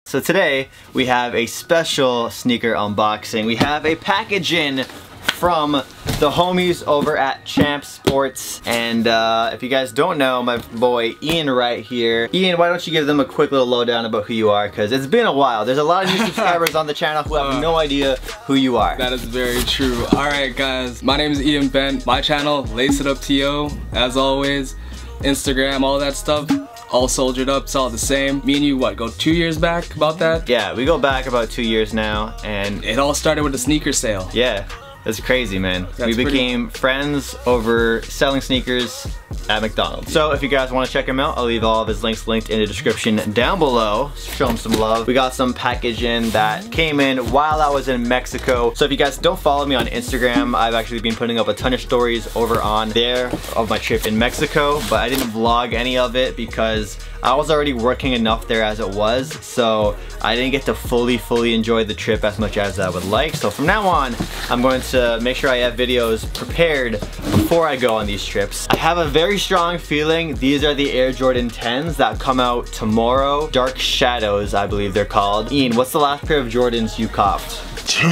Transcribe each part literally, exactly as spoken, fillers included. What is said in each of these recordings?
So today we have a special sneaker unboxing. We have a package in from the homies over at Champ Sports, and uh, if you guys don't know, my boy Ian right here. Ian, why don't you give them a quick little lowdown about who you are, because it's been a while. There's a lot of new subscribers on the channel who have uh, no idea who you are. That is very true. Alright guys, my name is Ian Bent. My channel, Lace It Up T O, as always. Instagram, all that stuff. All soldiered up, it's all the same. Me and you, what, go two years back about that? Yeah, we go back about two years now, and it all started with a sneaker sale. Yeah, that's crazy, man. That's we became pretty... friends over selling sneakers at McDonald's. So if you guys want to check him out, I'll leave all of his links linked in the description down below. Show him some love. We got some package in that came in while I was in Mexico. So if you guys don't follow me on Instagram, I've actually been putting up a ton of stories over on there of my trip in Mexico, but I didn't vlog any of it because I was already working enough there as it was, so I didn't get to fully, fully enjoy the trip as much as I would like. So from now on, I'm going to make sure I have videos prepared before I go on these trips. I have a very strong feeling these are the Air Jordan tens that come out tomorrow. Dark Shadows, I believe they're called. Ian, what's the last pair of Jordans you copped?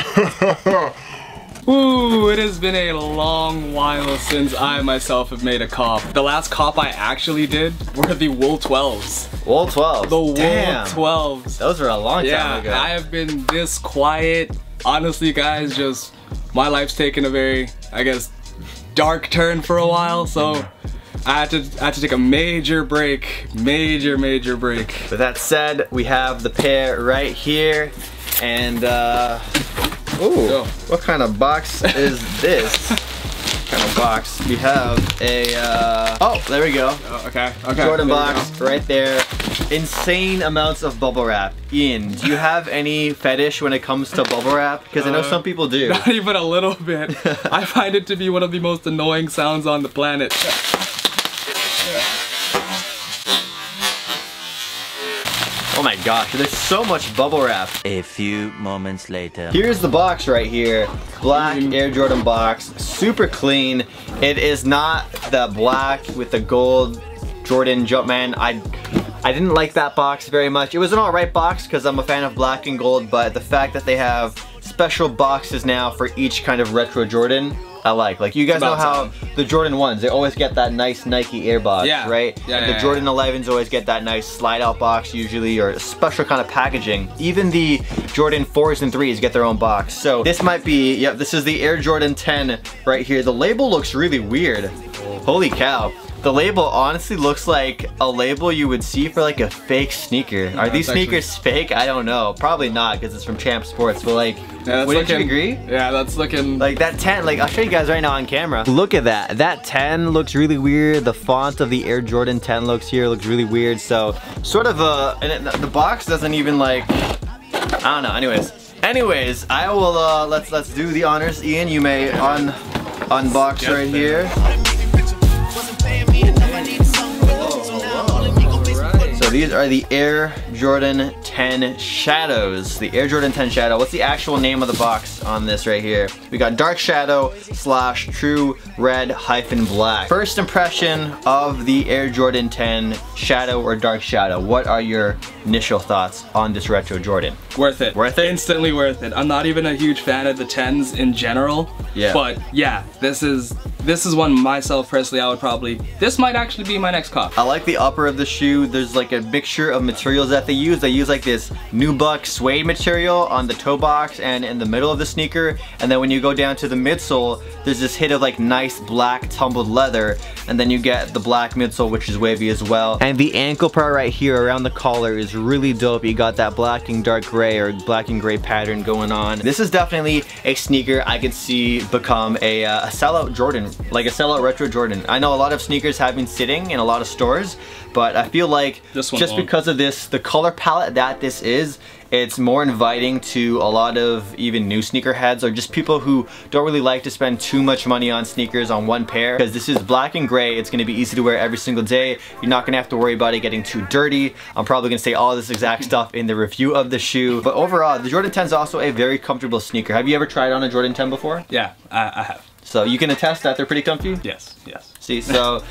Ooh, it has been a long while since I myself have made a cop. The last cop I actually did were the Wool twelves. Wool twelves? The Damn. Wool twelves. Those were a long yeah, time ago. I have been this quiet. Honestly, guys, just my life's taken a very, I guess, dark turn for a while, so I had to, I had to take a major break. Major, major break. With that said, we have the pair right here, and uh, ooh, Go. What kind of box is this? What kind of box? We have a, uh, oh, there we go. Oh, okay, okay. Jordan box right there. Insane amounts of bubble wrap. Ian, do you have any fetish when it comes to bubble wrap? Because I know uh, some people do. Not even a little bit. I find it to be one of the most annoying sounds on the planet. Oh my gosh, there's so much bubble wrap. A few moments later. Here's the box right here. Black Air Jordan box, super clean. It is not the black with the gold Jordan Jumpman. I I didn't like that box very much. It was an alright box because I'm a fan of black and gold, but the fact that they have special boxes now for each kind of retro Jordan, I like. Like, you guys know how the Jordan ones, they always get that nice Nike Air box, yeah. right? Yeah, and yeah, the Jordan yeah. elevens always get that nice slide out box usually, or a special kind of packaging. Even the Jordan fours and threes get their own box. So this might be, yep, this is the Air Jordan ten right here. The label looks really weird. Holy cow. The label honestly looks like a label you would see for like a fake sneaker. Yeah, Are these sneakers actually... fake? I don't know. Probably not because it's from Champ Sports, but like, yeah, wouldn't looking, you agree? Yeah, that's looking... Like that ten, like I'll show you guys right now on camera. Look at that. That ten looks really weird. The font of the Air Jordan ten looks here, looks really weird. So sort of a, and it, the box doesn't even like, I don't know. Anyways, anyways, I will, uh, let's, let's do the honors. Ian, you may un unbox Get right there. here. So these are the Air Jordan ten Shadows. The Air Jordan ten Shadow. What's the actual name of the box on this right here? We got Dark Shadow slash True Red hyphen Black. First impression of the Air Jordan ten Shadow or Dark Shadow. What are your initial thoughts on this retro Jordan? Worth it. Worth it? Instantly worth it. I'm not even a huge fan of the tens in general. Yeah. But yeah, this is this is one myself personally I would probably, this might actually be my next cop. I like the upper of the shoe. There's like a mixture of materials that they use. They use like this nubuck suede material on the toe box and in the middle of the sneaker. And then when you go down to the midsole, there's this hit of like nice black tumbled leather. And then you get the black midsole, which is wavy as well. And the ankle part right here around the collar is really dope. You got that black and dark gray or black and gray pattern going on. This is definitely a sneaker I could see become a, uh, a sellout Jordan, like a sellout retro Jordan. I know a lot of sneakers have been sitting in a lot of stores, but I feel like just won't. because of this, the color palette that this is, it's more inviting to a lot of even new sneakerheads or just people who don't really like to spend too much money on sneakers on one pair, because this is black and gray. It's going to be easy to wear every single day. You're not going to have to worry about it getting too dirty. I'm probably going to say all this exact stuff in the review of the shoe, but overall the Jordan ten is also a very comfortable sneaker. Have you ever tried on a Jordan ten before? Yeah, I, I have. So you can attest that they're pretty comfy? Yes, yes. See, so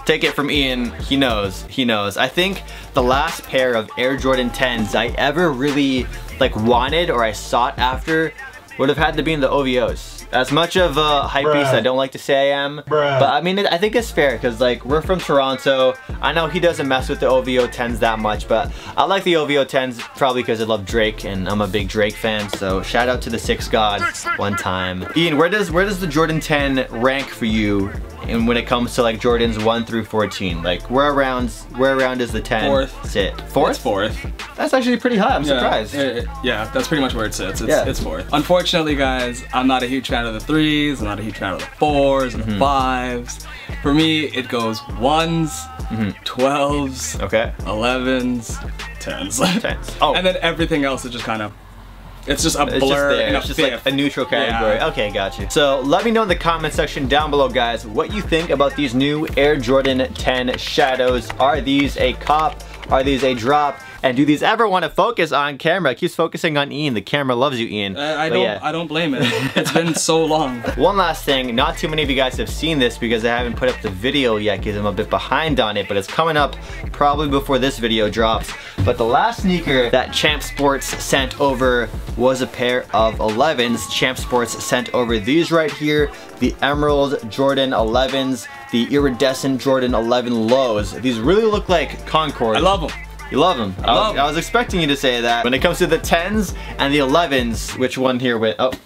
take it from Ian, he knows, he knows. I think the last pair of Air Jordan tens I ever really like wanted or I sought after would have had to be in the O V Os. As much of a hypebeast I don't like to say I am, Bruh. but I mean, I think it's fair because like we're from Toronto. I know he doesn't mess with the O V O tens that much, but I like the O V O tens probably because I love Drake and I'm a big Drake fan. So shout out to the Six God one time. Ian, where does where does the Jordan ten rank for you? And when it comes to like Jordans one through fourteen, like where around where around does the ten fourth. sit? Fourth? It's fourth. That's actually pretty high. I'm yeah, surprised. It, it, yeah, that's pretty much where it sits. It's, yeah. it's fourth. Unfortunately, guys, I'm not a huge fan of the threes. I'm not a huge fan of the fours and mm-hmm. the fives. For me, it goes ones, mm-hmm. twelves, okay, elevens, tens. Tens. Oh, and then everything else is just kind of. It's just a blur. It's just, there. And a it's just fifth. like a neutral category. Yeah. Okay, got you. So let me know in the comment section down below, guys, what you think about these new Air Jordan ten Shadows. Are these a cop? Are these a drop? And do these ever want to focus on camera? It keeps focusing on Ian. The camera loves you, Ian. Uh, I don't. Yeah. I don't blame it. It's been so long. One last thing. Not too many of you guys have seen this because I haven't put up the video yet because I'm a bit behind on it. But it's coming up probably before this video drops. But the last sneaker that Champ Sports sent over was a pair of elevens. Champ Sports sent over these right here, the Emerald Jordan elevens, the Iridescent Jordan eleven lows. These really look like Concord. I love them. You love them. I, I, was, love them. I was expecting you to say that. When it comes to the tens and the elevens, which one here went? Oh,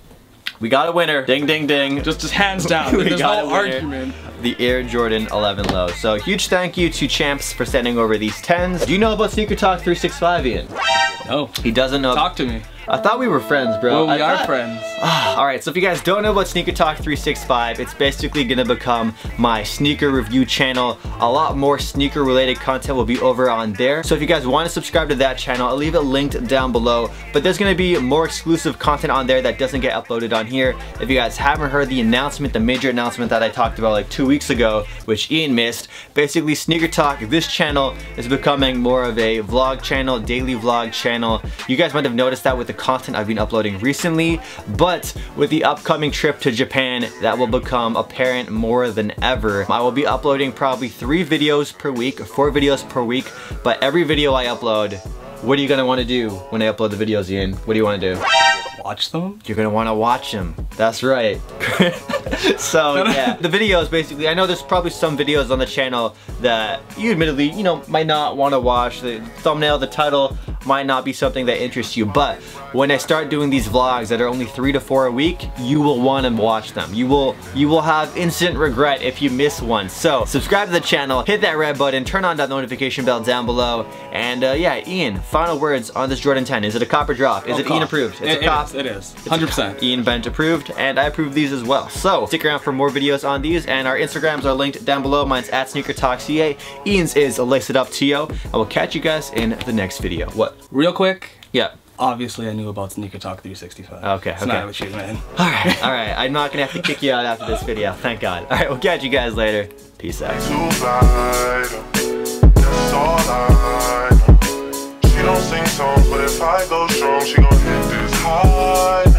we got a winner. Ding, ding, ding. Just, just hands down. There's no argument. The Air Jordan eleven low. So huge thank you to Champs for sending over these tens. Do you know about Sneaker Talk three sixty-five, Ian? No. He doesn't know. Talk to me. I thought we were friends, bro. Well, we I are thought... friends. Alright, so if you guys don't know about Sneaker Talk three sixty-five, it's basically gonna become my sneaker review channel. A lot more sneaker related content will be over on there. So if you guys want to subscribe to that channel, I'll leave it linked down below. But there's gonna be more exclusive content on there that doesn't get uploaded on here. If you guys haven't heard the announcement, the major announcement that I talked about like two weeks ago, which Ian missed, basically Sneaker Talk, this channel is becoming more of a vlog channel, daily vlog channel. You guys might have noticed that with the content I've been uploading recently, but with the upcoming trip to Japan, that will become apparent more than ever. I will be uploading probably three videos per week, four videos per week, but every video I upload, what are you gonna want to do when I upload the videos, Ian? What do you want to do? Watch them? You're gonna want to watch them. That's right. So yeah, the videos basically, I know there's probably some videos on the channel that you admittedly, you know, might not want to watch. The thumbnail, the title might not be something that interests you, but when I start doing these vlogs that are only three to four a week, you will want to watch them. You will you will have instant regret if you miss one. So subscribe to the channel, hit that red button, turn on that notification bell down below, and uh, yeah, Ian, final words on this Jordan ten. Is it a cop or drop? Is oh, it cop. Ian approved? It's it, a cop. It is. one hundred percent. Ian Bent approved, and I approve these as well. So stick around for more videos on these, and our Instagrams are linked down below. Mine's at Sneaker Talk C A. Ian's is Lace It Up T O. I will catch you guys in the next video. What? Real quick. Yeah. Obviously, I knew about Sneaker Talk three sixty-five. Okay, it's okay. not with you, man. All right, all right. I'm not gonna have to kick you out after this video. Thank God. All right, we'll catch you guys later. Peace out. She don't sing songs, but if I go strong, she gon' hit this high.